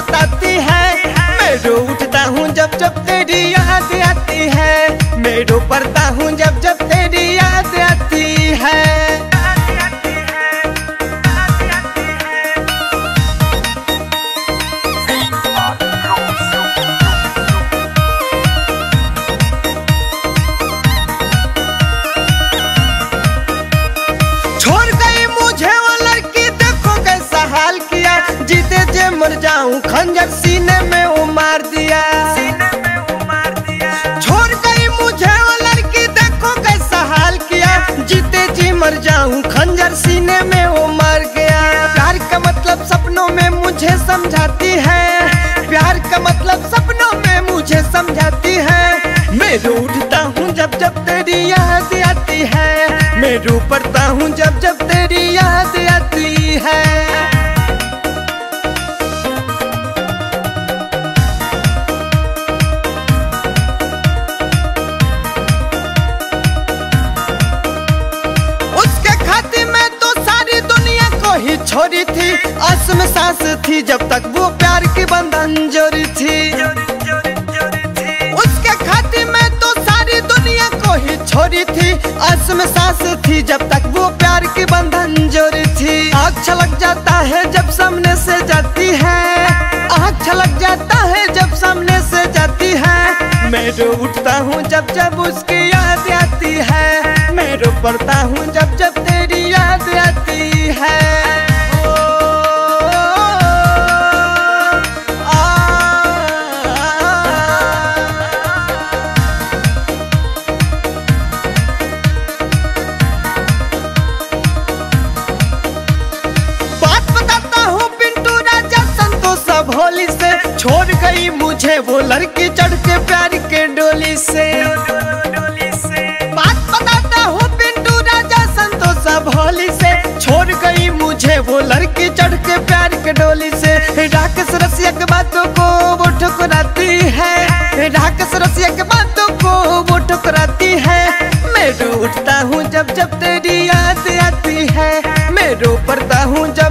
सताती है। मैं रो उठता हूँ जब जब तेरी याद आती है। मैं रो पड़ता हूँ जब जब तेरी याद आती है। जीते जे मर जाऊं खंजर सीने में वो मार दिया। छोड़ गई मुझे वो लड़की देखो कैसा हाल किया। जीते जी मर जाऊं खंजर सीने में वो मार गया। प्यार का मतलब सपनों में मुझे समझाती है। प्यार का मतलब सपनों में मुझे समझाती है। मैं रो उठता हूँ जब जब तेरी याद आती है। मैं रो पड़ता हूँ जब जब तेरी याद आती है। छोरी थी आस में सांस थी जब तक वो प्यार की बंधन जोड़ी थी। उसके खातिर मैं तो सारी दुनिया को ही छोड़ी थी। आस में सांस थी जब तक वो प्यार की बंधन जोड़ी थी। आँख छलक जाता है जब सामने से जाती है। आँख छलक जाता है जब सामने से जाती है। मैं रो उठता हूँ जब जब उसकी याद आती है। मैं रो पड़ता हूँ जब जब तेरी याद आती है। भोली से छोड़ गई मुझे वो लड़की चढ़ के प्यार के डोली से। बात बताता हूँ पिंटू राजा संतोष भोली से। छोड़ गई मुझे वो लड़की चढ़ के प्यार के डोली से। राकेश रसिया की बातों को वो ठुकराती है। राकेश रसिया की बातों को वो ठुकराती है। मैं रो उठता हूँ जब जब तेरी याद आती है। मैं रो पड़ता हूँ